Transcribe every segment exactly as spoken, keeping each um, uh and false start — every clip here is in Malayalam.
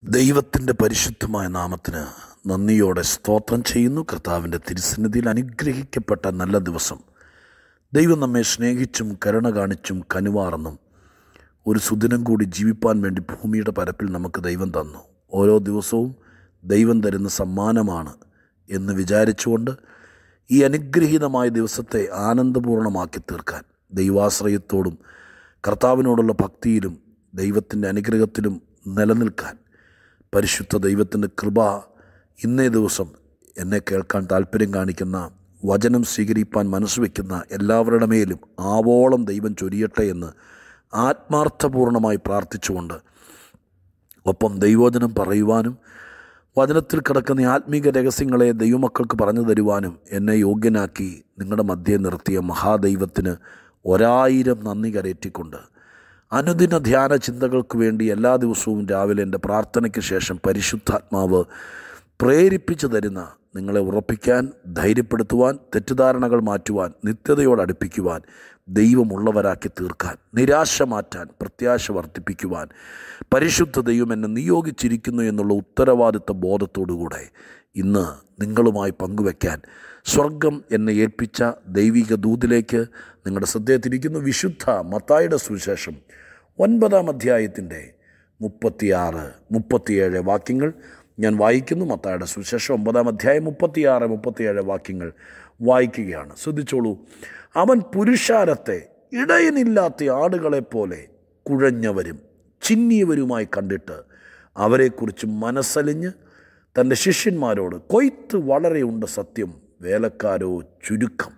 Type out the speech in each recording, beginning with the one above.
ദൈവത്തിൻ്റെ പരിശുദ്ധമായ നാമത്തിന് നന്ദിയോടെ സ്തോത്രം ചെയ്യുന്നു. കർത്താവിൻ്റെ തിരുസന്നിധിയിൽ അനുഗ്രഹിക്കപ്പെട്ട നല്ല ദിവസം. ദൈവം നമ്മെ സ്നേഹിച്ചും കരുണ കാണിച്ചും കനിവാർന്നും ഒരു സുദിനം കൂടി ജീവിപ്പാൻ വേണ്ടി ഭൂമിയുടെ പരപ്പിൽ നമുക്ക് ദൈവം തന്നു. ഓരോ ദിവസവും ദൈവം തരുന്ന സമ്മാനമാണ് എന്ന് വിചാരിച്ചുകൊണ്ട് ഈ അനുഗ്രഹീതമായ ദിവസത്തെ ആനന്ദപൂർണ്ണമാക്കി തീർക്കാൻ ദൈവാശ്രയത്തോടും കർത്താവിനോടുള്ള ഭക്തിയിലും ദൈവത്തിൻ്റെ അനുഗ്രഹത്തിലും നിലനിൽക്കാൻ പരിശുദ്ധ ദൈവത്തിൻ്റെ കൃപ ഇന്നേ ദിവസം എന്നെ കേൾക്കാൻ താല്പര്യം കാണിക്കുന്ന, വചനം സ്വീകരിപ്പാൻ മനസ്സുവെക്കുന്ന എല്ലാവരുടെ മേലും ആവോളം ദൈവം ചൊരിയട്ടെ എന്ന് ആത്മാർത്ഥപൂർണമായി പ്രാർത്ഥിച്ചുകൊണ്ട്, ഒപ്പം ദൈവവചനം പറയുവാനും വചനത്തിൽ കിടക്കുന്ന ആത്മീക രഹസ്യങ്ങളെ ദൈവമക്കൾക്ക് പറഞ്ഞു തരുവാനും എന്നെ യോഗ്യനാക്കി നിങ്ങളുടെ മധ്യേ നിർത്തിയ മഹാദൈവത്തിന് ഒരായിരം നന്ദി കരയറ്റിക്കൊണ്ട്, അനുദിന ധ്യാന ചിന്തകൾക്ക് വേണ്ടി എല്ലാ ദിവസവും രാവിലെ എൻ്റെ പ്രാർത്ഥനയ്ക്ക് ശേഷം പരിശുദ്ധാത്മാവ് പ്രേരിപ്പിച്ചു തരുന്ന നിങ്ങളെ ഉറപ്പിക്കാൻ, ധൈര്യപ്പെടുത്തുവാൻ, തെറ്റിദ്ധാരണകൾ മാറ്റുവാൻ, നിത്യതയോട് അടുപ്പിക്കുവാൻ, ദൈവമുള്ളവരാക്കി തീർക്കാൻ, നിരാശ മാറ്റാൻ, പ്രത്യാശ വർദ്ധിപ്പിക്കുവാൻ പരിശുദ്ധ ദൈവം എന്നെ നിയോഗിച്ചിരിക്കുന്നു എന്നുള്ള ഉത്തരവാദിത്വ ബോധത്തോടുകൂടെ ഇന്ന് നിങ്ങളുമായി പങ്കുവയ്ക്കാൻ സ്വർഗം എന്നെ ഏൽപ്പിച്ച ദൈവിക ദൂതിലേക്ക് നിങ്ങളുടെ ശ്രദ്ധയെത്തിരിക്കുന്നു. വിശുദ്ധ മത്തായിയുടെ സുവിശേഷം ഒൻപതാം അധ്യായത്തിൻ്റെ മുപ്പത്തിയാറ് മുപ്പത്തിയേഴ് വാക്യങ്ങൾ ഞാൻ വായിക്കുന്നു. മത്തായിയുടെ സുവിശേഷം ഒമ്പതാം അധ്യായം മുപ്പത്തിയാറ് മുപ്പത്തിയേഴ് വാക്യങ്ങൾ വായിക്കുകയാണ്. ശ്രദ്ധിച്ചോളൂ. അവൻ പുരുഷാരത്തെ ഇടയനില്ലാത്ത ആടുകളെപ്പോലെ കുഴഞ്ഞവരും ചിന്നിയവരുമായി കണ്ടിട്ട് അവരെക്കുറിച്ച് മനസ്സലിഞ്ഞ് തൻ്റെ ശിഷ്യന്മാരോട്, കൊയ്ത്ത് വളരെയുണ്ട്, സത്യം വേലക്കാരോ ചുരുക്കം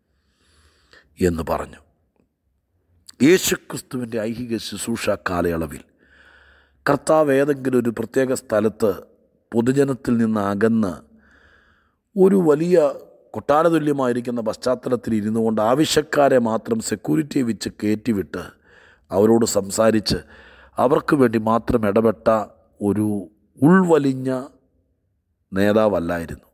എന്ന് പറഞ്ഞു. യേശുക്രിസ്തുവിൻ്റെ ഐഹിക ശുശ്രൂഷ കാലയളവിൽ കർത്താവ് ഏതെങ്കിലും ഒരു പ്രത്യേക സ്ഥലത്ത് പൊതുജനത്തിൽ നിന്ന് അകന്ന് ഒരു വലിയ കൊട്ടാരതുല്യമായിരിക്കുന്ന പശ്ചാത്തലത്തിൽ ഇരുന്നു കൊണ്ട് ആവശ്യക്കാരെ മാത്രം സെക്യൂരിറ്റിയെ വെച്ച് കയറ്റിവിട്ട് അവരോട് സംസാരിച്ച് അവർക്ക് വേണ്ടി മാത്രം ഇടപെട്ട ഒരു ഉൾവലിഞ്ഞ നേതാവല്ലായിരുന്നു.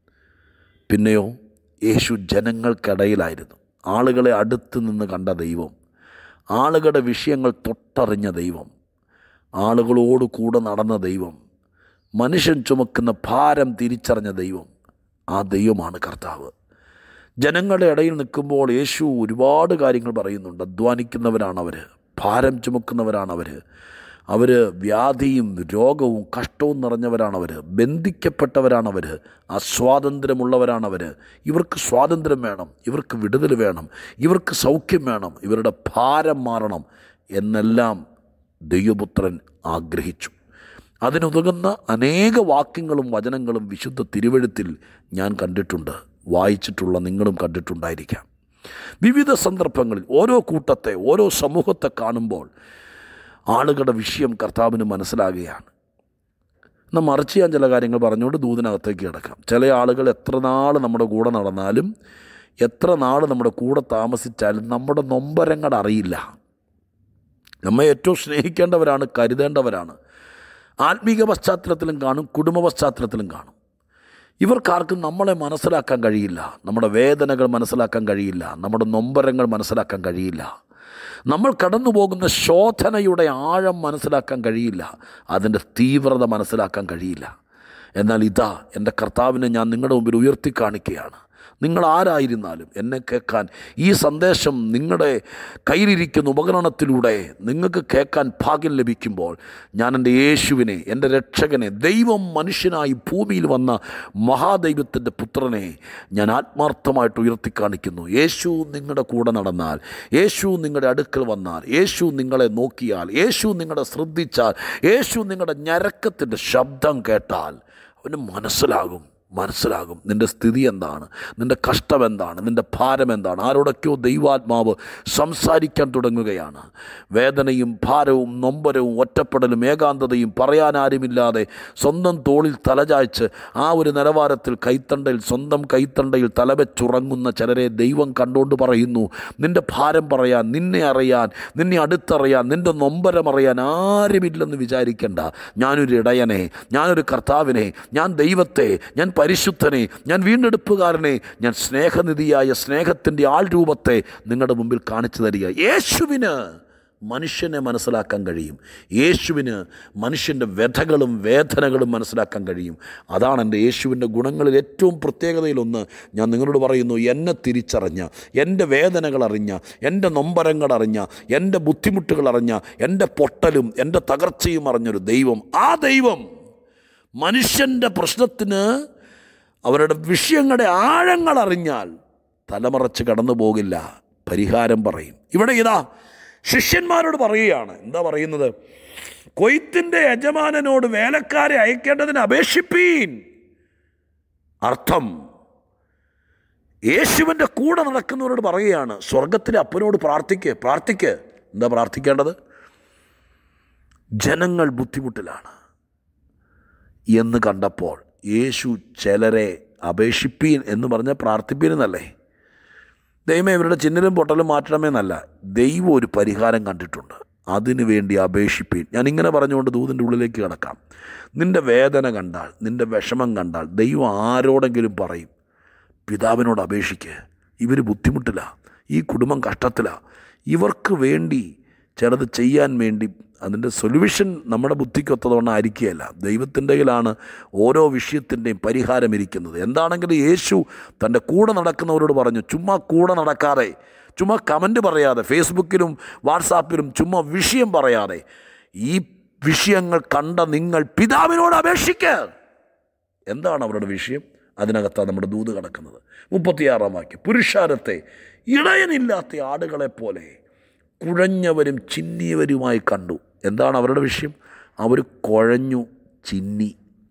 പിന്നെയോ യേശു ജനങ്ങൾക്കിടയിലായിരുന്നു. ആളുകളെ അടുത്ത് നിന്ന് കണ്ട ദൈവം, ആളുകളുടെ വിഷയങ്ങൾ തൊട്ടറിഞ്ഞ ദൈവം, ആളുകളോട് കൂടെ നടന്ന ദൈവം, മനുഷ്യൻ ചുമക്കുന്ന ഭാരം തിരിച്ചറിഞ്ഞ ദൈവം. ആ ദൈവമാണ് കർത്താവ്. ജനങ്ങളുടെ ഇടയിൽ നിൽക്കുമ്പോൾ യേശു ഒരുപാട് കാര്യങ്ങൾ പറയുന്നുണ്ട്. അധ്വാനിക്കുന്നവരാണവർ, ഭാരം ചുമക്കുന്നവരാണവർ, അവർ വ്യാധിയും രോഗവും കഷ്ടവും നിറഞ്ഞവരാണവർ, ബന്ധിക്കപ്പെട്ടവരാണവർ, അസ്വാതന്ത്ര്യമുള്ളവരാണവർ. ഇവർക്ക് സ്വാതന്ത്ര്യം വേണം, ഇവർക്ക് വിടുതൽ വേണം, ഇവർക്ക് സൗഖ്യം വേണം, ഇവരുടെ ഭാരം മാറണം എന്നെല്ലാം ദൈവപുത്രൻ ആഗ്രഹിച്ചു. അതിനുതകുന്ന അനേക വാക്യങ്ങളും വചനങ്ങളും വിശുദ്ധ തിരുവെഴുത്തിൽ ഞാൻ കണ്ടിട്ടുണ്ട്, വായിച്ചിട്ടുള്ള നിങ്ങളും കണ്ടിട്ടുണ്ടായിരിക്കാം. വിവിധ സന്ദർഭങ്ങളിൽ ഓരോ കൂട്ടത്തെ, ഓരോ സമൂഹത്തെ കാണുമ്പോൾ ആളുകളുടെ വിഷയം കർത്താവിന് മനസ്സിലാകുകയാണ്. എന്നാൽ മറിച്ച് ഞാൻ ചില കാര്യങ്ങൾ പറഞ്ഞുകൊണ്ട് ദൂതിനകത്തേക്ക് കിടക്കാം. ചില ആളുകൾ എത്ര നാൾ നമ്മുടെ കൂടെ നടന്നാലും, എത്ര നാൾ നമ്മുടെ കൂടെ താമസിച്ചാലും നമ്മുടെ നൊമ്പരങ്ങൾ അറിയില്ല. നമ്മെ ഏറ്റവും സ്നേഹിക്കേണ്ടവരാണ്, കരുതേണ്ടവരാണ്. ആത്മീക പശ്ചാത്തലത്തിലും കാണും, കുടുംബ പശ്ചാത്തലത്തിലും കാണും. ഇവർക്കാർക്കും നമ്മളെ മനസ്സിലാക്കാൻ കഴിയില്ല, നമ്മുടെ വേദനകൾ മനസ്സിലാക്കാൻ കഴിയില്ല, നമ്മുടെ നൊമ്പരങ്ങൾ മനസ്സിലാക്കാൻ കഴിയില്ല, നമ്മൾ കടന്നു പോകുന്ന ശോധനയുടെ ആഴം മനസ്സിലാക്കാൻ കഴിയില്ല, അതിൻ്റെ തീവ്രത മനസ്സിലാക്കാൻ കഴിയില്ല. എന്നാൽ ഇതാ എൻ്റെ കർത്താവിനെ ഞാൻ നിങ്ങളുടെ മുമ്പിൽ ഉയർത്തി കാണിക്കുകയാണ്. നിങ്ങൾ ആരായിരുന്നാലും എന്നെ കേൾക്കാൻ ഈ സന്ദേശം നിങ്ങളുടെ കയ്യിലിരിക്കുന്ന ഉപകരണത്തിലൂടെ നിങ്ങൾക്ക് കേൾക്കാൻ ഭാഗ്യം ലഭിക്കുമ്പോൾ, ഞാൻ എൻ്റെ യേശുവിനെ, എൻ്റെ രക്ഷകനെ, ദൈവം മനുഷ്യനായി ഭൂമിയിൽ വന്ന മഹാദൈവത്തിൻ്റെ പുത്രനെ ഞാൻ ആത്മാർത്ഥമായിട്ട് ഉയർത്തി കാണിക്കുന്നു. യേശു നിങ്ങളുടെ കൂടെ നടന്നാൽ, യേശു നിങ്ങളുടെ അടുക്കൽ വന്നാൽ, യേശു നിങ്ങളെ നോക്കിയാൽ, യേശു നിങ്ങളെ ശ്രദ്ധിച്ചാൽ, യേശു നിങ്ങളുടെ ഞരക്കത്തിൻ്റെ ശബ്ദം കേട്ടാൽ അവന് മനസ്സിലാകും മനസ്സിലാകും നിൻ്റെ സ്ഥിതി എന്താണ്, നിൻ്റെ കഷ്ടം എന്താണ്, നിൻ്റെ ഭാരം എന്താണ്. ആരോടൊക്കെയോ ദൈവാത്മാവ് സംസാരിക്കാൻ തുടങ്ങുകയാണ്. വേദനയും ഭാരവും നൊമ്പരവും ഒറ്റപ്പെടലും ഏകാന്തതയും പറയാനാരുമില്ലാതെ സ്വന്തം തോളിൽ തലചായ്ച്ച് ആ ഒരു നിലവാരത്തിൽ കൈത്തണ്ടയിൽ, സ്വന്തം കൈത്തണ്ടയിൽ തലവെച്ചുറങ്ങുന്ന ചിലരെ ദൈവം കണ്ടുകൊണ്ട് പറയുന്നു, നിൻ്റെ ഭാരം പറയാൻ, നിന്നെ അറിയാൻ, നിന്നെ അടുത്തറിയാൻ, നിൻ്റെ നൊമ്പരം അറിയാൻ ആരുമില്ലെന്ന് വിചാരിക്കേണ്ട. ഞാനൊരു ഇടയനെ, ഞാനൊരു കർത്താവിനെ, ഞാൻ ദൈവത്തെ, ഞാൻ പരിശുദ്ധനെ, ഞാൻ വീണ്ടെടുപ്പുകാരനെ, ഞാൻ സ്നേഹനിധിയായ സ്നേഹത്തിൻ്റെ ആൾ രൂപത്തെ നിങ്ങളുടെ മുമ്പിൽ കാണിച്ചു തരിക. യേശുവിന് മനുഷ്യനെ മനസ്സിലാക്കാൻ കഴിയും. യേശുവിന് മനുഷ്യൻ്റെ വ്യഥകളും വേദനകളും മനസ്സിലാക്കാൻ കഴിയും. അതാണ് എൻ്റെ യേശുവിൻ്റെ ഗുണങ്ങളിൽ ഏറ്റവും പ്രത്യേകതയിലൊന്ന്. ഞാൻ നിങ്ങളോട് പറയുന്നു, എന്നെ തിരിച്ചറിഞ്ഞ, എൻ്റെ വേദനകളറിഞ്ഞ, എൻ്റെ നൊമ്പരങ്ങളറിഞ്ഞ, എൻ്റെ ബുദ്ധിമുട്ടുകളറിഞ്ഞ, എൻ്റെ പൊട്ടലും എൻ്റെ തകർച്ചയും അറിഞ്ഞൊരു ദൈവം. ആ ദൈവം മനുഷ്യൻ്റെ പ്രശ്നത്തിന് അവരുടെ വിഷയങ്ങളുടെ ആഴങ്ങളറിഞ്ഞാൽ തലമറച്ച് കടന്നു പോകില്ല, പരിഹാരം പറയും. ഇവിടെ ഇതാ ശിഷ്യന്മാരോട് പറയുകയാണ്. എന്താ പറയുന്നത്? കൊയ്ത്തിൻ്റെ യജമാനനോട് വേലക്കാരെ അയക്കേണ്ടതിന് അപേക്ഷിപ്പീൻ. അർത്ഥം, യേശുവിൻ്റെ കൂടെ നടക്കുന്നവരോട് പറയുകയാണ്, സ്വർഗത്തിലെ അപ്പനോട് പ്രാർത്ഥിക്ക് പ്രാർത്ഥിക്ക് എന്താ പ്രാർത്ഥിക്കേണ്ടത്? ജനങ്ങൾ ബുദ്ധിമുട്ടിലാണ് എന്ന് കണ്ടപ്പോൾ യേശു ചിലരെ അപേക്ഷിപ്പീൻ എന്ന് പറഞ്ഞ പ്രാർത്ഥിപ്പീൻ എന്നല്ലേ? ദൈവമേ ഇവരുടെ ചിഹ്നലും പൊട്ടലും മാറ്റണമെന്നല്ല. ദൈവം ഒരു പരിഹാരം കണ്ടിട്ടുണ്ട്, അതിനു വേണ്ടി അപേക്ഷിപ്പീൻ. ഞാനിങ്ങനെ പറഞ്ഞുകൊണ്ട് ദൂതിൻ്റെ ഉള്ളിലേക്ക് കിടക്കാം. നിൻ്റെ വേദന കണ്ടാൽ, നിൻ്റെ വിഷമം കണ്ടാൽ ദൈവം ആരോടെങ്കിലും പറയും, പിതാവിനോട് അപേക്ഷിക്ക്, ഇവർ ബുദ്ധിമുട്ടില്ല, ഈ കുടുംബം കഷ്ടത്തിലാണ്, ഇവർക്ക് വേണ്ടി ചിലത് ചെയ്യാൻ വേണ്ടി. അതിൻ്റെ സൊല്യൂഷൻ നമ്മുടെ ബുദ്ധിക്കൊത്തതുകൊണ്ട് ആയിരിക്കുകയല്ല, ദൈവത്തിൻ്റെ കയ്യിലാണ് ഓരോ വിഷയത്തിൻ്റെയും പരിഹാരം ഇരിക്കുന്നത്. എന്താണെങ്കിലും യേശു തൻ്റെ കൂടെ നടക്കുന്നവരോട് പറഞ്ഞു, ചുമ്മാ കൂടെ നടക്കാതെ, ചുമ്മാ കമൻറ്റ് പറയാതെ, ഫേസ്ബുക്കിലും വാട്സാപ്പിലും ചുമ്മാ വിഷയം പറയാതെ, ഈ വിഷയങ്ങൾ കണ്ട നിങ്ങൾ പിതാവിനോട് അപേക്ഷിക്കുക. എന്താണ് അവരുടെ വിഷയം? അതിനകത്താണ് നമ്മുടെ ദൂത് കിടക്കുന്നത്. മുപ്പത്തിയാറാം വാക്യം, പുരുഷാരത്തെ ഇടയനില്ലാത്ത ആടുകളെപ്പോലെ കുഴഞ്ഞവരും ചിന്നിയവരുമായി കണ്ടു. എന്താണ് അവരുടെ വിഷയം? അവർ കുഴഞ്ഞു ചിന്നി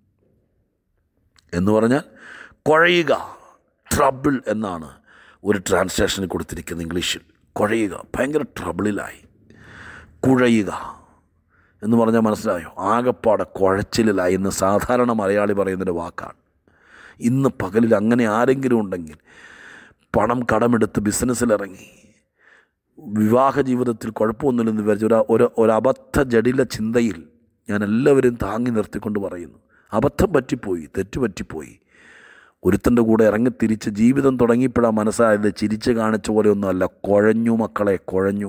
എന്ന് പറഞ്ഞാൽ കുഴയുക, ട്രബിൾ എന്നാണ് ഒരു ട്രാൻസ്ലേഷനിൽ കൊടുത്തിരിക്കുന്നത് ഇംഗ്ലീഷിൽ. കുഴയുക, ഭയങ്കര ട്രബിളിലായി. കുഴയുക എന്ന് പറഞ്ഞാൽ മനസ്സിലായോ? ആകപ്പാടെ കുഴച്ചിലായി എന്ന് സാധാരണ മലയാളി പറയുന്നൊരു വാക്കാണ്. ഇന്ന് പകലിൽ അങ്ങനെ ആരെങ്കിലും ഉണ്ടെങ്കിൽ, പണം കടമെടുത്ത് ബിസിനസ്സിലിറങ്ങി, വിവാഹ ജീവിതത്തിൽ കുഴപ്പമൊന്നുമില്ലെന്ന് വിചാരിച്ച ഒരു ഒരു ഒരബദ്ധ ജടില ചിന്തയിൽ ഞാൻ എല്ലാവരും താങ്ങി നിർത്തിക്കൊണ്ട് പറയുന്നു, അബദ്ധം പറ്റിപ്പോയി, തെറ്റ് പറ്റിപ്പോയി. ഒരുത്തൻ്റെ കൂടെ ഇറങ്ങി തിരിച്ച് ജീവിതം തുടങ്ങിയപ്പോഴാണ് മനസ്സായത് ചിരിച്ച് കാണിച്ച പോലെയൊന്നുമല്ല. കുഴഞ്ഞു മക്കളെ, കുഴഞ്ഞു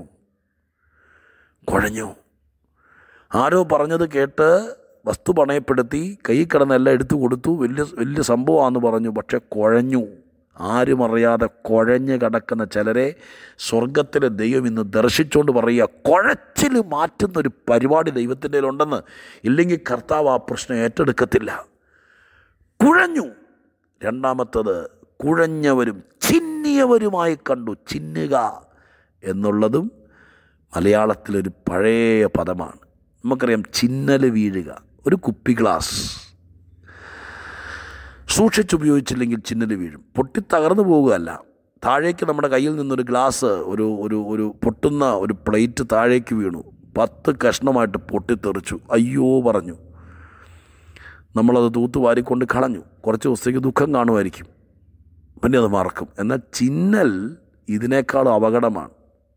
കുഴഞ്ഞു ആരോ പറഞ്ഞത് കേട്ട് വസ്തു പണയപ്പെടുത്തി കൈ കിടന്നെല്ലാം എടുത്തു കൊടുത്തു, വലിയ വലിയ സംഭവമാണെന്ന് പറഞ്ഞു. പക്ഷെ കുഴഞ്ഞു, ആരും അറിയാതെ കുഴഞ്ഞ് കിടക്കുന്ന ചിലരെ സ്വർഗത്തിലെ ദൈവം ഇന്ന് ദർശിച്ചുകൊണ്ട് പറയുക, കുഴച്ചിൽ മാറ്റുന്നൊരു പരിപാടി ദൈവത്തിൻ്റെ ഉണ്ടെന്ന്. ഇല്ലെങ്കിൽ കർത്താവ് ആ പ്രശ്നം ഏറ്റെടുക്കത്തില്ല. കുഴഞ്ഞു. രണ്ടാമത്തത്, കുഴഞ്ഞവരും ചിന്നിയവരുമായി കണ്ടു. ചിന്നുക എന്നുള്ളതും മലയാളത്തിലൊരു പഴയ പദമാണ്. നമുക്കറിയാം, ചിന്നൽ വീഴുക. ഒരു കുപ്പി ഗ്ലാസ് സൂക്ഷിച്ചുപയോഗിച്ചില്ലെങ്കിൽ ചിന്നൽ വീഴും, പൊട്ടി തകർന്നു പോകുകയല്ല. താഴേക്ക് നമ്മുടെ കയ്യിൽ നിന്നൊരു ഗ്ലാസ്, ഒരു ഒരു ഒരു പൊട്ടുന്ന ഒരു പ്ലേറ്റ് താഴേക്ക് വീണു, പത്ത് കഷ്ണമായിട്ട് പൊട്ടിത്തെറിച്ചു. അയ്യോ പറഞ്ഞു. നമ്മളത് തൂത്തുവാരിക്കൊണ്ട് കളഞ്ഞു. കുറച്ച് ദിവസത്തേക്ക് ദുഃഖം കാണുമായിരിക്കും, പിന്നെ അത് മറക്കും. എന്നാൽ ചിന്നൽ ഇതിനേക്കാളും അപകടമാണ്.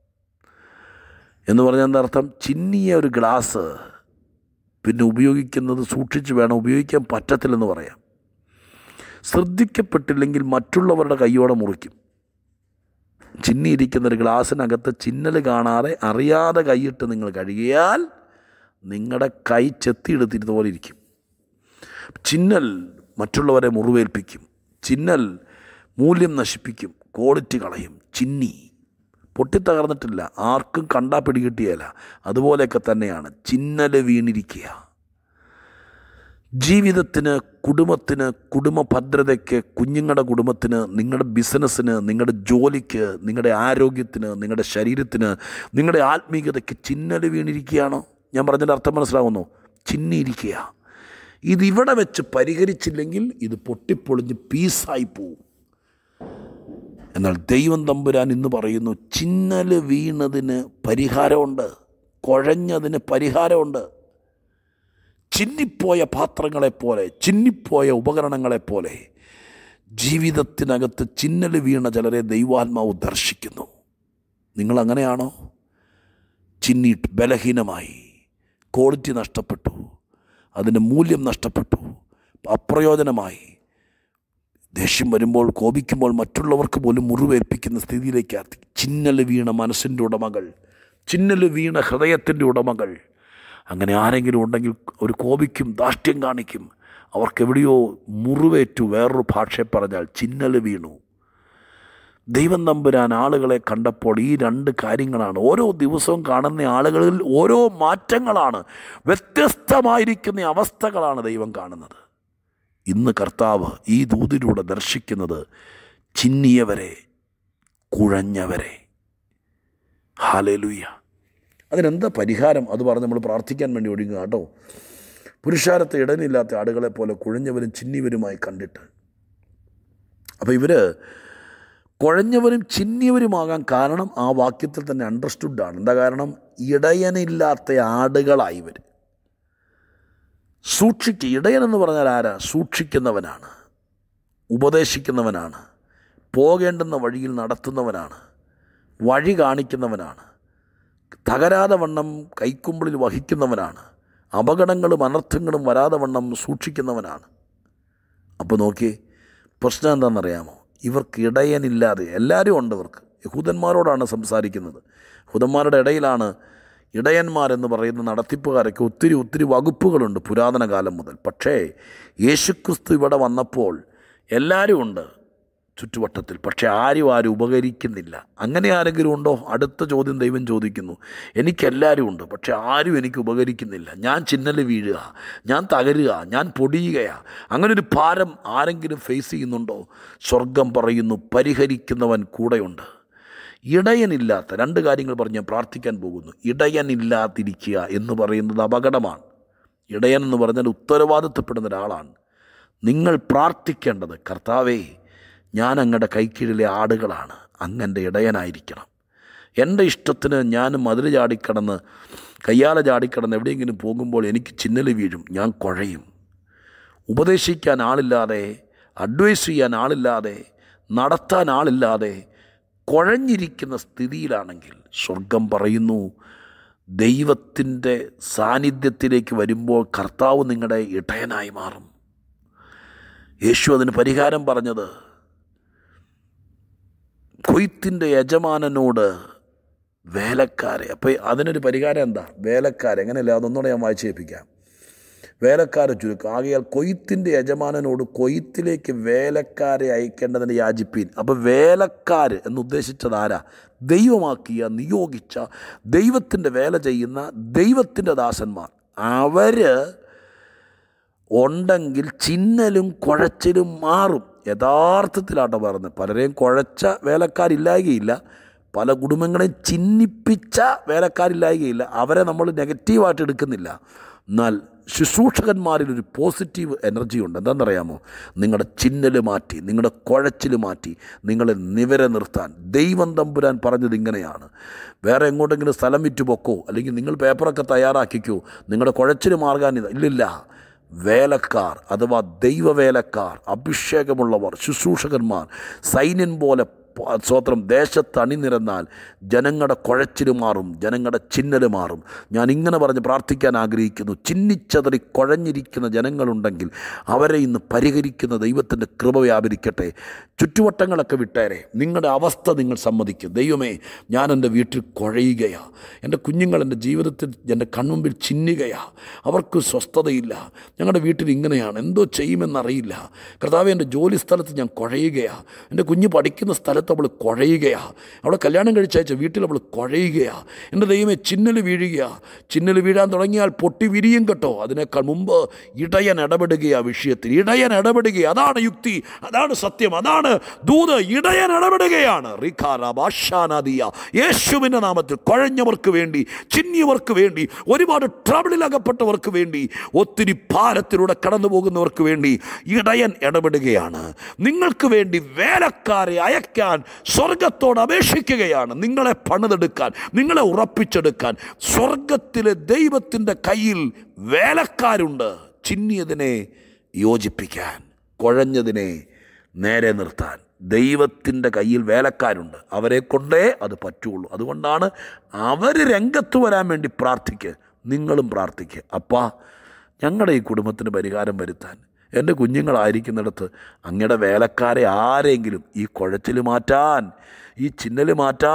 എന്ന് പറഞ്ഞാൽ എന്താ അർത്ഥം? ചിന്നിയ ഒരു ഗ്ലാസ് പിന്നെ ഉപയോഗിക്കുന്നത് സൂക്ഷിച്ച് വേണം, ഉപയോഗിക്കാൻ പറ്റത്തില്ലെന്ന് പറയാം. ശ്രദ്ധിക്കപ്പെട്ടില്ലെങ്കിൽ മറ്റുള്ളവരുടെ കൈയോടെ മുറിക്കും. ചിന്നിയിരിക്കുന്നൊരു ഗ്ലാസ്സിനകത്ത് ചിന്നൽ കാണാതെ അറിയാതെ കൈയിട്ട് നിങ്ങൾ കഴുകിയാൽ നിങ്ങളുടെ കൈ ചെത്തിയെടുത്തിരുന്ന പോലെ ഇരിക്കും. ചിന്നൽ മറ്റുള്ളവരെ മുറിവേൽപ്പിക്കും. ചിന്നൽ മൂല്യം നശിപ്പിക്കും, ക്വാളിറ്റി കളയും. ചിന്നി പൊട്ടിത്തകർന്നിട്ടില്ല, ആർക്കും കണ്ടാ പിടികിട്ടിയല്ല. അതുപോലെയൊക്കെ തന്നെയാണ് ചിന്നൽ വീണിരിക്കുക. ജീവിതത്തിന്, കുടുംബത്തിന്, കുടുംബ ഭദ്രതയ്ക്ക്, കുഞ്ഞുങ്ങളുടെ കുടുംബത്തിന്, നിങ്ങളുടെ ബിസിനസ്സിന്, നിങ്ങളുടെ ജോലിക്ക്, നിങ്ങളുടെ ആരോഗ്യത്തിന്, നിങ്ങളുടെ ശരീരത്തിന്, നിങ്ങളുടെ ആത്മീയതയ്ക്ക് ചിന്നൽ വീണിരിക്കുകയാണോ? ഞാൻ പറഞ്ഞതിൻ്റെ അർത്ഥം മനസ്സിലാവുന്നു? ചിന്നിയിരിക്കുക. ഇതിവിടെ വെച്ച് പരിഹരിച്ചില്ലെങ്കിൽ ഇത് പൊട്ടിപ്പൊളിഞ്ഞ് പീസായി പോവും. എന്നാൽ ദൈവം തമ്പുരാൻ ഇന്ന് പറയുന്നു, ചിന്നൽ വീണതിന് പരിഹാരമുണ്ട്, കുഴഞ്ഞതിന് പരിഹാരമുണ്ട്. ചിന്നിപ്പോയ പാത്രങ്ങളെപ്പോലെ, ചിന്നിപ്പോയ ഉപകരണങ്ങളെപ്പോലെ ജീവിതത്തിനകത്ത് ചിന്നൽ വീണ ചിലരെ ദൈവാത്മാവ് ദർശിക്കുന്നു. നിങ്ങളങ്ങനെയാണോ? ചിന്നിട്ട് ബലഹീനമായി, ക്വാളിറ്റി നഷ്ടപ്പെട്ടു, അതിൻ്റെ മൂല്യം നഷ്ടപ്പെട്ടു, അപ്രയോജനമായി, ദേഷ്യം വരുമ്പോൾ, കോപിക്കുമ്പോൾ മറ്റുള്ളവർക്ക് പോലും മുറിവേൽപ്പിക്കുന്ന സ്ഥിതിയിലേക്കാത്തി ചിന്നൽ വീണ മനസ്സിൻ്റെ ഉടമകൾ, ചിന്നൽ വീണ ഹൃദയത്തിൻ്റെ ഉടമകൾ. അങ്ങനെ ആരെങ്കിലും ഉണ്ടെങ്കിൽ ഒരു കോപിക്കും, ധാർഷ്ട്യം കാണിക്കും. അവർക്കെവിടെയോ മുറിവേറ്റു. വേറൊരു ഭാഷയെ പറഞ്ഞാൽ ചിന്നൽ വീണു. ദൈവം തമ്പുരാൻ ആളുകളെ കണ്ടപ്പോൾ ഈ രണ്ട് കാര്യങ്ങളാണ്. ഓരോ ദിവസവും കാണുന്ന ആളുകളിൽ ഓരോ മാറ്റങ്ങളാണ്, വ്യത്യസ്തമായിരിക്കുന്ന അവസ്ഥകളാണ് ദൈവം കാണുന്നത്. ഇന്ന് കർത്താവ് ഈ ദൂതിലൂടെ ദർശിക്കുന്നത് ചിന്നിയവരെ, കുഴഞ്ഞവരെ. ഹല്ലേലൂയ. അതിനെന്താ പരിഹാരം? അത് പറഞ്ഞ് നമ്മൾ പ്രാർത്ഥിക്കാൻ വേണ്ടി ഒഴുകുക കേട്ടോ. പുരുഷാരത്തെ ഇടനില്ലാത്ത ആടുകളെ പോലെ കുഴഞ്ഞവരും ചിന്നിയവരുമായി കണ്ടിട്ട്. അപ്പോൾ ഇവർ കുഴഞ്ഞവരും ചിന്നിയവരുമാകാൻ കാരണം ആ വാക്യത്തിൽ തന്നെ അണ്ടർസ്റ്റുഡാണ്. എന്താ കാരണം? ഇടയനില്ലാത്ത ആടുകളായി ഇവർ. സൂക്ഷിക്കുക. ഇടയനെന്ന് പറഞ്ഞാൽ ആരാ? സൂക്ഷിക്കുന്നവനാണ്, ഉപദേശിക്കുന്നവനാണ്, പോകേണ്ടുന്ന വഴിയിൽ നടത്തുന്നവനാണ്, വഴി കാണിക്കുന്നവനാണ്, തകരാതെ വണ്ണം കൈക്കുമ്പിളിൽ വഹിക്കുന്നവനാണ്, അപകടങ്ങളും അനർത്ഥങ്ങളും വരാതെ വണ്ണം സൂക്ഷിക്കുന്നവനാണ്. അപ്പോൾ നോക്കിയേ, പ്രശ്നം എന്താണെന്നറിയാമോ? ഇവർക്ക് ഇടയനില്ലാതെ, എല്ലാവരും ഉണ്ട് ഇവർക്ക്. യഹൂദന്മാരോടാണ് സംസാരിക്കുന്നത്. യഹൂദന്മാരുടെ ഇടയിലാണ് ഇടയന്മാരെന്ന് പറയുന്ന നടത്തിപ്പുകാരൊക്കെ ഒത്തിരി ഒത്തിരി വകുപ്പുകളുണ്ട് പുരാതന കാലം മുതൽ. പക്ഷേ യേശുക്രിസ്തു ഇവിടെ വന്നപ്പോൾ എല്ലാവരും ഉണ്ട് ചുറ്റുവട്ടത്തിൽ. പക്ഷേ ആരും ആരും ഉപകരിക്കുന്നില്ല. അങ്ങനെ ആരെങ്കിലും ഉണ്ടോ? അടുത്ത ചോദ്യം ദൈവം ചോദിക്കുന്നു. എനിക്കെല്ലാവരും ഉണ്ട്, പക്ഷേ ആരും എനിക്ക് ഉപകരിക്കുന്നില്ല. ഞാൻ ചിന്നൽ വീഴുക, ഞാൻ തകരുക, ഞാൻ പൊടിയുകയാണ്. അങ്ങനൊരു ഭാരം ആരെങ്കിലും ഫേസ് ചെയ്യുന്നുണ്ടോ? സ്വർഗം പറയുന്നു, പരിഹരിക്കുന്നവൻ കൂടെയുണ്ട്. ഇടയനില്ലാത്ത രണ്ട് കാര്യങ്ങൾ പറഞ്ഞ് ഞാൻ പ്രാർത്ഥിക്കാൻ പോകുന്നു. ഇടയനില്ലാതിരിക്കുക എന്ന് പറയുന്നത് അപകടമാണ്. ഇടയൻ എന്ന് പറഞ്ഞാൽ ഉത്തരവാദിത്തപ്പെടുന്ന ഒരാളാണ്. നിങ്ങൾ പ്രാർത്ഥിക്കേണ്ടത്, കർത്താവേ, ഞാൻ അങ്ങയുടെ കൈക്കീഴിലെ ആടുകളാണ്, അങ്ങൻ്റെ ഇടയനായിരിക്കണം. എൻ്റെ ഇഷ്ടത്തിന് ഞാൻ മതിൽ ചാടിക്കടന്ന്, കയ്യാല ചാടിക്കടന്ന് എവിടെയെങ്കിലും പോകുമ്പോൾ എനിക്ക് ചിന്നൽ വീഴും, ഞാൻ കുഴയും. ഉപദേശിക്കാൻ ആളില്ലാതെ, അഡ്വൈസ് ചെയ്യാൻ ആളില്ലാതെ, നടത്താൻ ആളില്ലാതെ കുഴഞ്ഞിരിക്കുന്ന സ്ഥിതിയിലാണെങ്കിൽ സ്വർഗം പറയുന്നു, ദൈവത്തിൻ്റെ സാന്നിധ്യത്തിലേക്ക് വരുമ്പോൾ കർത്താവ് നിങ്ങളുടെ ഇടയനായി മാറും. യേശു അതിന് പരിഹാരം പറഞ്ഞത്, കൊയ്ത്തിൻ്റെ യജമാനനോട് വേലക്കാരെ. അപ്പോൾ അതിനൊരു പരിഹാരം എന്താ? വേലക്കാരെ. എങ്ങനെയല്ല, അതൊന്നുകൂടെ ഞാൻ വായിച്ച് കേൾപ്പിക്കാം. വേലക്കാരെ ചുരുക്കം. ആകയാൽ കൊയ്ത്തിൻ്റെ യജമാനനോട് കൊയ്ത്തിലേക്ക് വേലക്കാരെ അയക്കേണ്ടതിന് യാചിപ്പീൻ. അപ്പോൾ വേലക്കാർ എന്നുദ്ദേശിച്ചത് ആരാ? ദൈവമാക്കിയ, നിയോഗിച്ച, ദൈവത്തിൻ്റെ വേല ചെയ്യുന്ന ദൈവത്തിൻ്റെ ദാസന്മാർ. അവർ ഉണ്ടെങ്കിൽ ചിന്നലും കുഴച്ചിലും മാറും. യഥാർത്ഥത്തിലാട്ടോ പറഞ്ഞത്. പലരെയും കുഴച്ച വേലക്കാരില്ലായകയില്ല, പല കുടുംബങ്ങളെയും ചിന്നിപ്പിച്ച വേലക്കാരില്ലായകയില്ല. അവരെ നമ്മൾ നെഗറ്റീവായിട്ട് എടുക്കുന്നില്ല. എന്നാൽ ശുശ്രൂഷകന്മാരിലൊരു പോസിറ്റീവ് എനർജി ഉണ്ട്. എന്താണെന്നറിയാമോ? നിങ്ങളുടെ ചിന്നൽ മാറ്റി, നിങ്ങളുടെ കുഴച്ചിൽ മാറ്റി, നിങ്ങളെ നിവരെ നിർത്താൻ ദൈവം തമ്പുരാൻ പറഞ്ഞത് ഇങ്ങനെയാണ്. വേറെ എങ്ങോട്ടെങ്കിലും സ്ഥലം വിറ്റ് പൊക്കോ, അല്ലെങ്കിൽ നിങ്ങൾ പേപ്പറൊക്കെ തയ്യാറാക്കിക്കോ, നിങ്ങളുടെ കുഴച്ചിൽ മാർഗാൻ ഇല്ലില്ല. വേലക്കാർ അഥവാ ദൈവവേലക്കാർ, അഭിഷേകമുള്ളവർ, ശുശ്രൂഷകന്മാർ സൈന്യം പോലെ സ്വത്രം ദേശത്ത് അണിനിരന്നാൽ ജനങ്ങളുടെ കുഴച്ചിൽ മാറും, ജനങ്ങളുടെ ചിന്നൽ മാറും. ഞാൻ ഇങ്ങനെ പറഞ്ഞ് പ്രാർത്ഥിക്കാൻ ആഗ്രഹിക്കുന്നു. ചിന്നിച്ചതറി കുഴഞ്ഞിരിക്കുന്ന ജനങ്ങളുണ്ടെങ്കിൽ അവരെ ഇന്ന് പരിഹരിക്കുന്ന ദൈവത്തിൻ്റെ കൃപ വ്യാപരിക്കട്ടെ. ചുറ്റുവട്ടങ്ങളൊക്കെ വിട്ടേരെ. നിങ്ങളുടെ അവസ്ഥ നിങ്ങൾ സമ്മതിക്കും. ദൈവമേ, ഞാൻ എൻ്റെ വീട്ടിൽ കുഴയുകയാണ്, എൻ്റെ കുഞ്ഞുങ്ങൾ എൻ്റെ ജീവിതത്തിൽ എൻ്റെ കൺമുമ്പിൽ ചിന്നുകയാണ്, അവർക്ക് സ്വസ്ഥതയില്ല, ഞങ്ങളുടെ വീട്ടിൽ ഇങ്ങനെയാണ്, എന്തോ ചെയ്യുമെന്നറിയില്ല. കർത്താവേ, എൻ്റെ ജോലി സ്ഥലത്ത് ഞാൻ കുഴയുകയാണ്, എൻ്റെ കുഞ്ഞ് പഠിക്കുന്ന സ്ഥലത്ത് അവൾ കുഴയുകയാണ്, അവളെ കല്യാണം കഴിച്ചയച്ച വീട്ടിൽ അവൾ കുഴയുകയാണ്. എൻ്റെ ദൈവമേ, ചിന്നൽ വീഴുകയാണ്. ചിന്നൽ വീഴാൻ തുടങ്ങിയാൽ പൊട്ടി വിരിയും കേട്ടോ. അതിനേക്കാൾ മുമ്പ് ഇടയൻ ഇടപെടുകയാണ് വിഷയത്തിൽ. ഇടയൻ ഇടപെടുക. അതാണ് യുക്തി, അതാണ് സത്യം, അതാണ് ദൂത്. ഇടയൻ ഇടപെടുകയാണ്. യേശുവിൻ്റെ നാമത്തിൽ കുഴഞ്ഞവർക്ക് വേണ്ടി, ചിന്നിയവർക്ക് വേണ്ടി, ഒരുപാട് ട്രബിളിൽ അകപ്പെട്ടവർക്ക് വേണ്ടി, ഒത്തിരി ഭാരത്തിലൂടെ കടന്നു പോകുന്നവർക്ക് വേണ്ടി ഇടയൻ ഇടപെടുകയാണ്. നിങ്ങൾക്ക് വേണ്ടി വേലക്കാരെ അയക്കാൻ സ്വർഗത്തോട് അപേക്ഷിക്കുകയാണ്. നിങ്ങളെ പണിതെടുക്കാൻ, നിങ്ങളെ ഉറപ്പിച്ചെടുക്കാൻ സ്വർഗത്തിലെ ദൈവത്തിൻ്റെ കയ്യിൽ വേലക്കാരുണ്ട്. ചിന്നിയതിനെ യോജിപ്പിക്കാൻ, കുഴഞ്ഞതിനെ നേരെ നിർത്താൻ ദൈവത്തിൻ്റെ കയ്യിൽ വേലക്കാരുണ്ട്. അവരെ കൊണ്ടേ അത് പറ്റുള്ളൂ. അതുകൊണ്ടാണ് അവർ രംഗത്ത് വരാൻ വേണ്ടി പ്രാർത്ഥിക്കുക. നിങ്ങളും പ്രാർത്ഥിക്കുക. അപ്പാ, ഞങ്ങളുടെ ഈ കുടുംബത്തിന് പരിഹാരം വരുത്താൻ, എൻ്റെ കുഞ്ഞുങ്ങളായിരിക്കുന്നിടത്ത് അങ്ങയുടെ വേലക്കാരെ ആരെങ്കിലും ഈ കുഴച്ചിൽ മാറ്റാൻ, ഈ ചിന്നൽ മാറ്റാൻ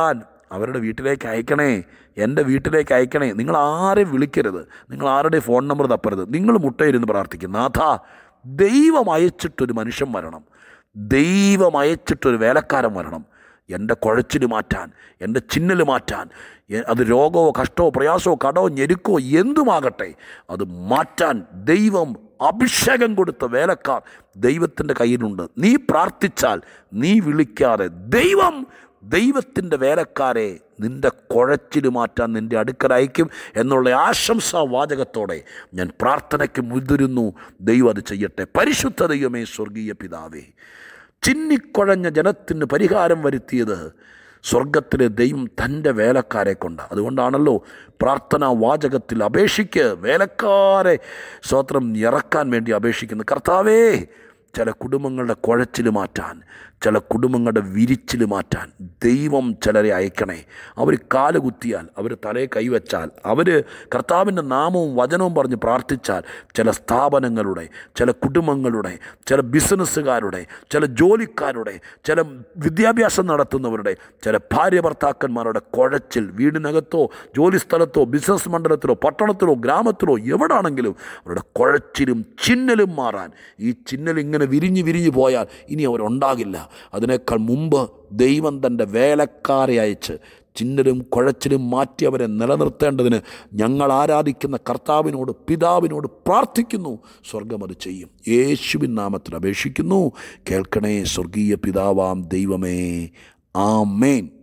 അവരുടെ വീട്ടിലേക്ക് അയക്കണേ, എൻ്റെ വീട്ടിലേക്ക് അയക്കണേ. നിങ്ങൾ ആരെയും വിളിക്കരുത്, നിങ്ങൾ ആരുടെ ഫോൺ നമ്പർ തപ്പരുത്. നിങ്ങൾ മുട്ടയിരുന്ന് പ്രാർത്ഥിക്കും, നാഥാ ദൈവം അയച്ചിട്ടൊരു മനുഷ്യൻ വരണം, ദൈവം അയച്ചിട്ടൊരു വേലക്കാരൻ വരണം, എൻ്റെ കുഴച്ചിൽ മാറ്റാൻ, എൻ്റെ ചിന്നൽ മാറ്റാൻ, അത് രോഗമോ കഷ്ടമോ പ്രയാസമോ കടമോ ഞെരുക്കോ എന്തുമാകട്ടെ അത് മാറ്റാൻ ദൈവം അഭിഷേകം കൊടുത്ത വേലക്കാർ ദൈവത്തിൻ്റെ കയ്യിലുണ്ട്. നീ പ്രാർത്ഥിച്ചാൽ, നീ വിളിക്കാതെ ദൈവം ദൈവത്തിൻ്റെ വേലക്കാരെ നിൻ്റെ കുഴച്ചിൽ മാറ്റാൻ നിൻ്റെ അടുക്കൽ അയക്കും എന്നുള്ള ആശംസാ വാചകത്തോടെ ഞാൻ പ്രാർത്ഥനയ്ക്ക് മുതിരുന്നു. ദൈവം അത് ചെയ്യട്ടെ. പരിശുദ്ധ ദൈവമേ, സ്വർഗീയ പിതാവേ, ചിന്നിക്കുഴഞ്ഞ ജനത്തിന് പരിഹാരം വരുത്തിയത് സ്വർഗത്തിലെ ദൈവം തൻ്റെ വേലക്കാരെ കൊണ്ടാണ്. അതുകൊണ്ടാണല്ലോ പ്രാർത്ഥനാ വാചകത്തിൽ അപേക്ഷിക്ക്, വേലക്കാരെ സ്തോത്രം ഇറക്കാൻ വേണ്ടി അപേക്ഷിക്കുന്നു. കർത്താവേ, ചില കുടുംബങ്ങളുടെ കുഴച്ചിൽ മാറ്റാൻ, ചില കുടുംബങ്ങളുടെ വിരിച്ചിൽ മാറ്റാൻ ദൈവം ചിലരെ അയക്കണേ. അവർ കാല് കുത്തിയാൽ, അവർ തലയെ കൈവച്ചാൽ, അവർ കർത്താവിൻ്റെ നാമവും വചനവും പറഞ്ഞ് പ്രാർത്ഥിച്ചാൽ ചില സ്ഥാപനങ്ങളുടെ, ചില കുടുംബങ്ങളുടെ, ചില ബിസിനസ്സുകാരുടെ, ചില ജോലിക്കാരുടെ, ചില വിദ്യാഭ്യാസം നടത്തുന്നവരുടെ, ചില ഭാര്യ ഭർത്താക്കന്മാരുടെ കുഴച്ചിൽ വീടിനകത്തോ ജോലി സ്ഥലത്തോ ബിസിനസ് മണ്ഡലത്തിലോ പട്ടണത്തിലോ ഗ്രാമത്തിലോ എവിടാണെങ്കിലും അവരുടെ കുഴച്ചിലും ചിന്നലും മാറാൻ, ഈ ചിന്നൽ ഇങ്ങനെ വിരിഞ്ഞ് വിരിഞ്ഞ് പോയാൽ ഇനി അവരുണ്ടാകില്ല. അതിനേക്കാൾ മുമ്പ് ദൈവം തൻ്റെ വേലക്കാരെ അയച്ച് ചിന്നലും കുഴച്ചിലും മാറ്റി അവരെ നിലനിർത്തേണ്ടതിന് ഞങ്ങൾ ആരാധിക്കുന്ന കർത്താവിനോട് പിതാവിനോട് പ്രാർത്ഥിക്കുന്നു. സ്വർഗം അത് ചെയ്യും. യേശുവിൻ നാമത്തിൽ അപേക്ഷിക്കുന്നു. കേൾക്കണേ സ്വർഗീയ പിതാവാം ദൈവമേ. ആമേൻ.